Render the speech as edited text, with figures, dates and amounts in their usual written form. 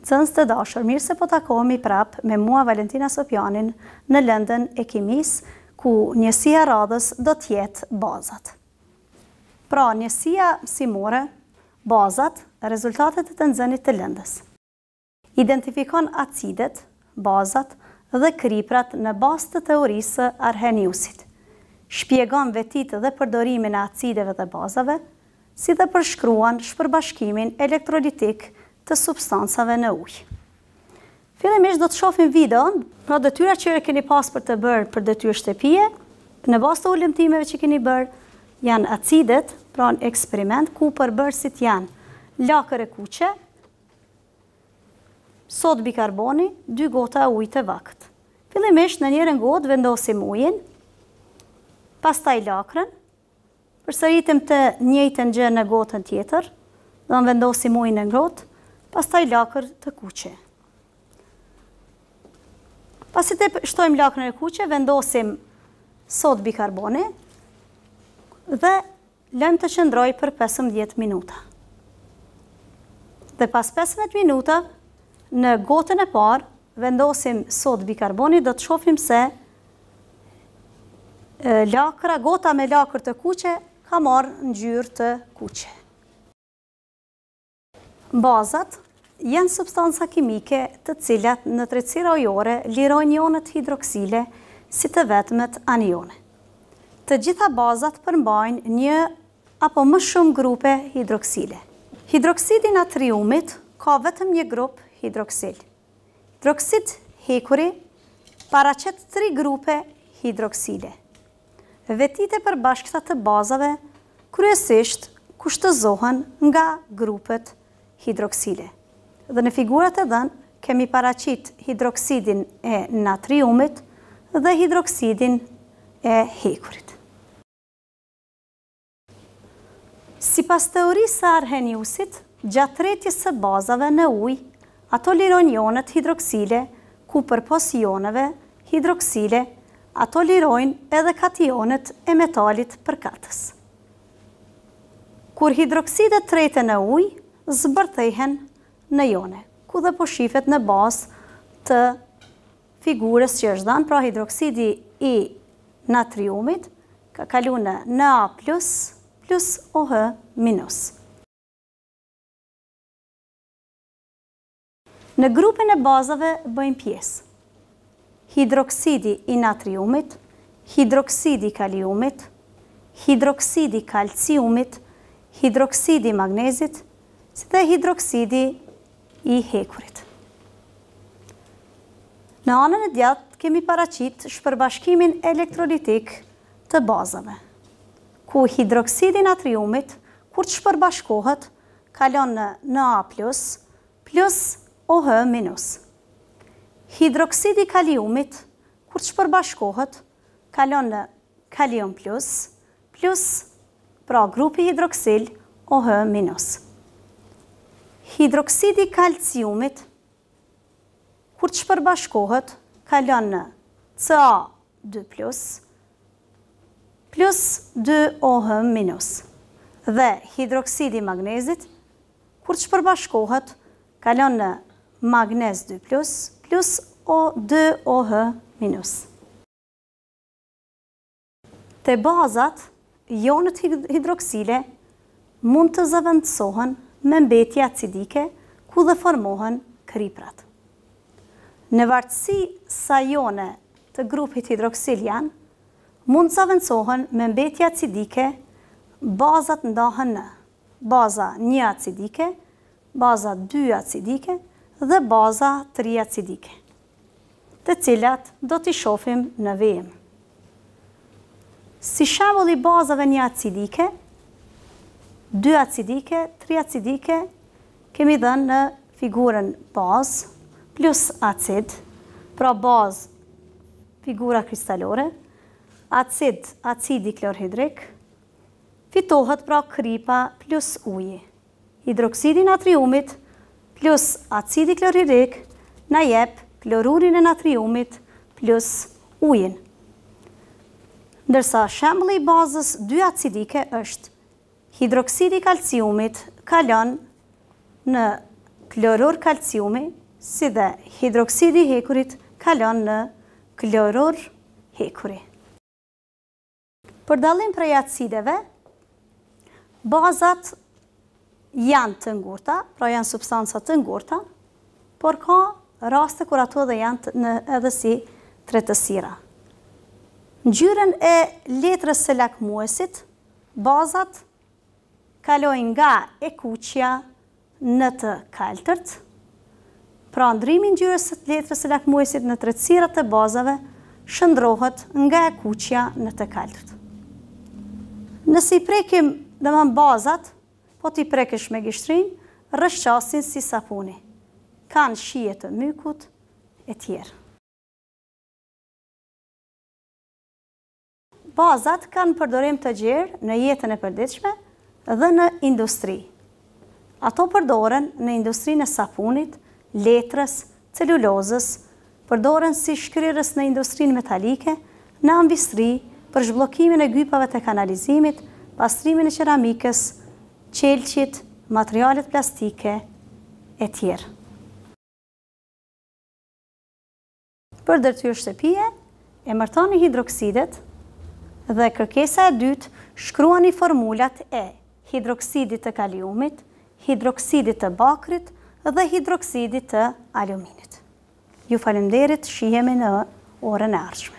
Nxënës të dashur, mirë se po takohemi prap me mua Valentina Sopjanin në lëndën e Kimis, ku njësia radhës do t'jetë bazat. Pra, njësia mësimore, bazat, rezultatet e të nxënit të lëndës. Identifikon acidet, bazat dhe kriprat në bazë të teorisë Arrheniusit. Shpjegon vetit dhe përdorimin e acideve dhe bazave, si dhe përshkruan shpërbashkimin elektrolitik të substancave në ujë. Fillimisht do të shohim videon, pra detyrat që keni pas për të bërë për detyrë shtëpie, në bazë të ulëmtimeve që keni bërë, janë acidet, pra në eksperiment ku përbërësit janë lakër e kuqe, sod bikarboni, 2 gota ujë të vakët. Fillimisht në njërën gotë vendosim ujin, pastaj lakrën, përsëritim të njëjtën gjë në gotën tjetër, do në vendosim ujin në gotë, pastaj lakër të kuqe. Pasi të shtojmë lakrën e kuqe, vendosim sod bikarboni dhe lëmë të qëndroj për 15 minuta. Dhe pas 15 minuta, në gotën e parë, vendosim sod bikarboni, do të shohim se gota me lakër të kuqe ka marrë ngjyrë të kuqe. Bazat janë substanca kimike të cilat në tretësi rajore lirojnë ionet hidroksile si të vetmet anione. Të gjitha bazat përmbajnë një apo më shumë grupe hidroksile. Hidroksidi natriumit ka vetëm një grup hidroksil. Hidroksid hekuri paraqet 3 grupe hidroksile. Vetit e përbashkëta të bazave kryesisht kushtëzohen nga grupet hidroksile. Dhe në figurat e dhënë kemi paraqit hidroksidin e natriumit dhe hidroksidin e hekurit. Sipas teorisë së Arrheniusit, gjatë tretjes së bazave në ujë, ato lirojnë ionet hidroksile, ku përpos ioneve hidroksile, ato lirojnë edhe kationet e metalit përkatës. Kur hidroksidet treten në ujë, zbërthehen në ione, ku dhe po shifet në bazë të figurës që është dhënë, pra hidroksidi i natriumit ka kalu në Na plus OH-. Në grupin e bazave bëjmë pjesë hidroksidi i natriumit, hidroksidi kaliumit, hidroksidi kalciumit, hidroksidi magnezit, si dhe hidroksidi i hekurit. Në anën e djathtë kemi paraqit shpërbashkimin elektrolitik të bazave, ku hidroksidi natriumit, kur të shpërbashkohet, kalon në Na plus OH-. Hidroksidi kaliumit, kur të shpërbashkohet, kalon në kalium plus pra grupi hidroksil OH-. Hidroksidi kalciumit, kur të shpërbashkohet, kalon në Ca2 plus 2OH-. Dhe hidroksidi magnezit, kur të shpërbashkohet, kalon në magnez 2 plus O2OH-. Te bazat, ionet hidroksile mund të zëvendësohen me mbetje acidike, ku dhe formohen kriprat. Në vartësi sa ione të grupit hidroksil janë, mund të zëvendësohen me mbetje acidike, bazat ndahen në baza 1 acidike, baza 2 acidike dhe baza 3 acidike, të cilat do t'i shohim në vijim. Si shembull i bazave 1 acidike, 2 acidike, 3 acidike, kemi dhënë në figurën bazë plus acid, pra bazë figura kristalore, acidi klorhidrik, fitohet pra kripa plus uji. Hidroksidi natriumit plus acidi klorhidrik na jep klorurin e natriumit plus ujin. Ndërsa shembulli i bazës 2 acidike është hidroksidi kalciumit kalon në klorur kalciumi, si dhe hidroksidi i hekurit kalon në klorur hekuri. Për dallim prej acideve, bazat janë të ngurta, pra janë substanca të ngurta, por ka raste kur ato dhe janë edhe si tretësira. Ngjyrën e letrës së lakmuesit, bazat kalojnë nga e kuqja në të kaltërt, pra ndrimi ngjyrës së letrës së lakmuesit në tretësirat e bazave shndrohet nga e kuqja në të kaltërt. Nëse i prekim bazat, po t'i prekësh me gishtrin, rrëshqasin si sapuni. Kanë shije të mykut e tjerë. Bazat kanë përdorim të gjerë në jetën e përditshme dhe në industri. Ato përdoren në industrinë e sapunit, letrës, celulozës, përdoren si shkrirës në industrinë metalike, në ambistri, për zhbllokimin e gypave të kanalizimit, pastrimin e qeramikës, qelqit, materialet plastike e tjerë. Për ndërtyrë shtëpie, emërtoni hidroksidet dhe kërkesa e dytë shkruani formulat e hidroksidit të kaliumit, hidroksidit të bakrit dhe hidroksidit të aluminit. Ju faleminderit, shihemi në orën e ardhshme.